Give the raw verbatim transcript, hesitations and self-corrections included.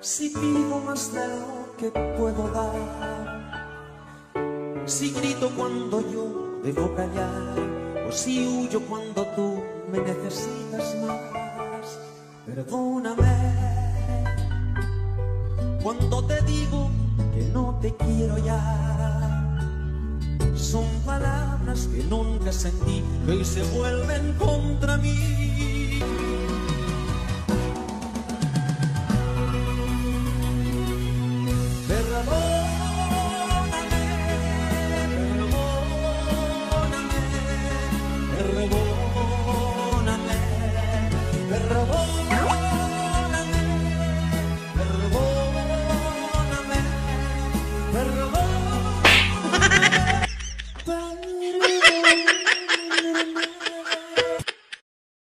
Si pido más de lo que puedo dar, si grito cuando yo debo callar, o si huyo cuando tú me necesitas más. Perdóname cuando te digo que no te quiero ya. Son palabras que nunca sentí, que hoy se vuelven contra mí.